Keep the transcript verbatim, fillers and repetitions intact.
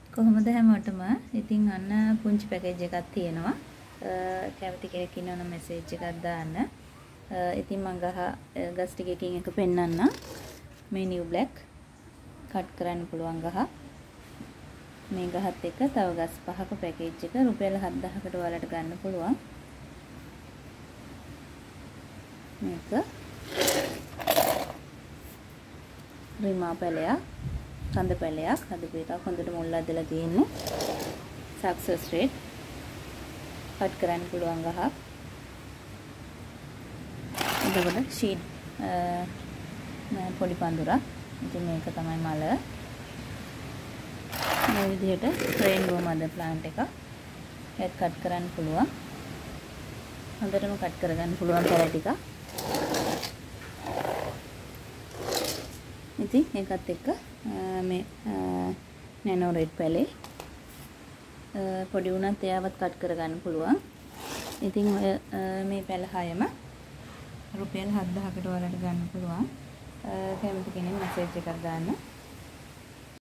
කොහොමද හැමෝටම ඉතින් අන්න පුංචි පැකේජ් එකක් තියෙනවා. කැමති කෙනෙක් ඉන්නවනම් මෙසේජ් එකක් දාන්න. ඉතින් මම ගහ ගස් ටිකකින් එක පෙන්නන්න. මේ නිව් බ්ලැක් කට් කරන්න පුළුවන් ගහ. මේ ගහත් එක්ක තව ගස් පහක පැකේජ් එක රුපියල් හත්දාහකට ඔයාලට ගන්න පුළුවන්. මේක රිමා පැලයක්, කඳ පැලයක් හදපු එකක් හොඳට මුල් ඇදලා තියෙන්නේ. සක්සස් රේට් කට් කරන්න පුළුවන් ගහක්. එතකොට ෂීට් පොඩි පඳුරක්. ඉතින් මේක තමයි මල. මේ විදිහට රේන්බෝ මදර් ප්ලාන්ට් එකක්. ඒත් කට් කරන්න පුළුවන්. හොඳටම කට් කරගන්න පුළුවන් පැල ටික. ඉතින් ඒකත් එක්ක මේ නැනෝ රෙඩ් පැලේ පොඩි උනත් එයාවත් කට් කරගන්න පුළුවන්. ඉතින් ඔය මේ පැල හයම රුපියල් හත්දාහකට ඔයාලට ගන්න පුළුවන්. කැමති කෙනෙක් මෙසේජ් එකක් දාන්න.